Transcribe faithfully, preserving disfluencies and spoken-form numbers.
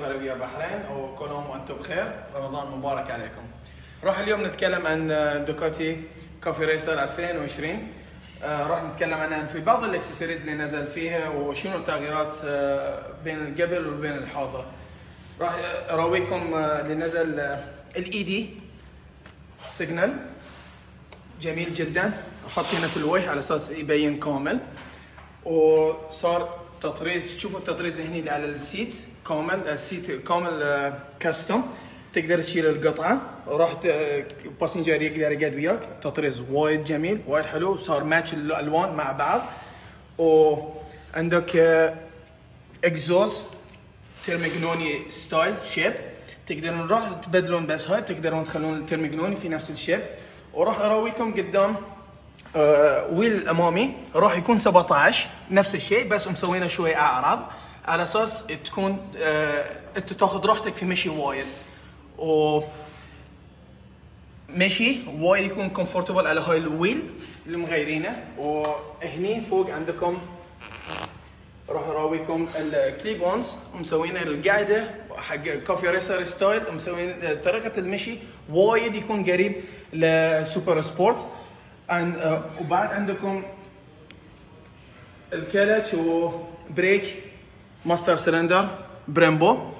العربية بحرين، وكل عام وانتم بخير. رمضان مبارك عليكم. راح اليوم نتكلم عن دوكاتي كوفي ريسر ألفين وعشرين. آه راح نتكلم عنها في بعض الاكسسوارز اللي نزل فيها وشنو التغييرات آه بين قبل وبين الحاضر. راح اراويكم آه اللي نزل آه الاي دي سيجنال جميل جدا، احط هنا في الوجه على اساس يبين كامل، وصار تطريز. شوفوا التطريز هنا اللي على السيت كامل، السيت كامل آه كاستم، تقدر تشيل القطعه وراح الباسنجر يقدر يقعد وياك. تطريز وايد جميل وايد حلو، صار ماتش الالوان مع بعض. وعندك اكزوز ترمجنوني ستايل شيب، تقدرون راح تبدلون بس هاي تقدرون تخلون الترمجنوني في نفس الشيب. وراح اراويكم قدام آه ويل الامامي راح يكون سبعطعش نفس الشيء، بس مسوينه شوي اعراض على اساس تكون آه انت تاخذ راحتك في مشي وايد، و مشي وايد يكون كومفورتبل على هاي الويل اللي مغيرينه. وهني فوق عندكم راح اراويكم الكليب اونز، مسوينه القاعده حق كوفي ريسر ستايل، مسوين طريقه المشي وايد يكون قريب لسوبر سبورت. وبعد عندكم الكلتش وبريك ماستر سلندر بريمبو.